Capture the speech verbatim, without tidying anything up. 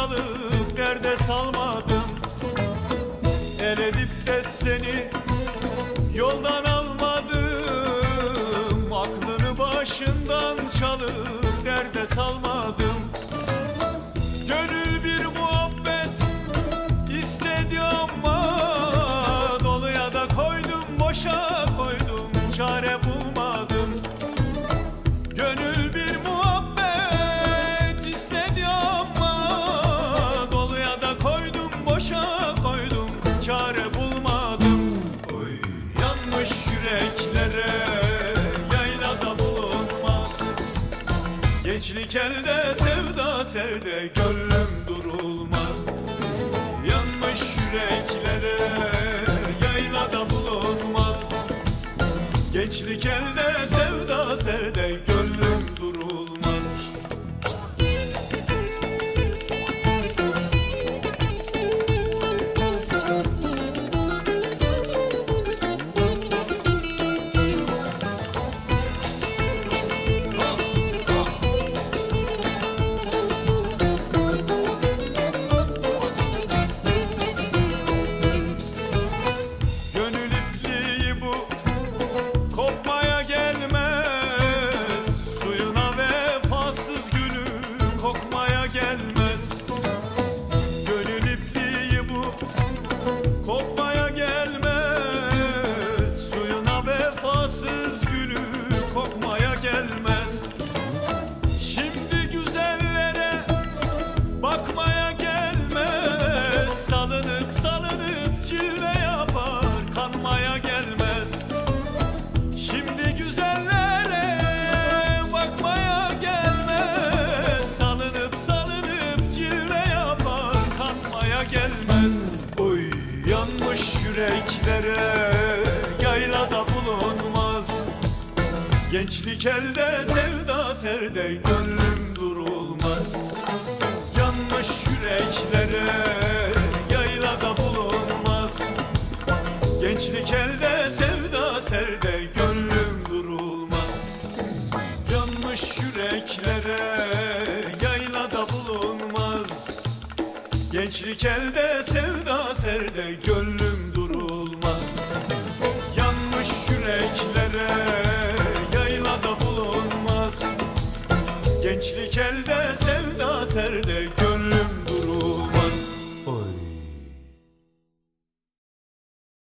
çalıp derde salmadım. El edip de seni yoldan almadım. Aklını başından çalıp derde salmadım. Gönül bir muhabbet istedi ama doluya da koydum, boşa koydum, çare bulmadım. Gönül bir muhabbet istedi ama doluya da koydum, boşa koydum, çare bulmadım. Oy, yanmış yüreklere yaylada bulunmaz. Gençlik elde, sevda serde, gönlüm durulmaz. Yanmış yüreklere yaylada bulunmaz. Gençlik elde, sevda serde, gönlüm durulmaz. Gönül ipliği bu, kopmaya gelmez. Suyuna vefasız gülüm kokmaya gelmez. Gönül ipliği bu, kopmaya gelmez. Suyuna vefasız gülüm kokmaya gelmez. Şimdi güzellere bakmaya gelmez. Salınıp salınıp cilve yapar, kanmaya gelmez. Şimdi güzellere bakmaya gelmez. Salınıp salınıp cilve yapar, kanmaya gelmez. Oy, yanmış yüreklere yaylada bulunmaz. Gençlik elde, sevda serde, gönlüm durulmaz. Yanmış yüreklere yaylada bulunmaz. Gençlik elde, sevda serde, gönlüm durulmaz. Yanmış yüreklere yaylada bulunmaz. Gençlik elde, sevda serde, gönlüm durulmaz. Yanmış yüreklere yaylada bulunmaz. Gençlik elde, sevda serde, gönlüm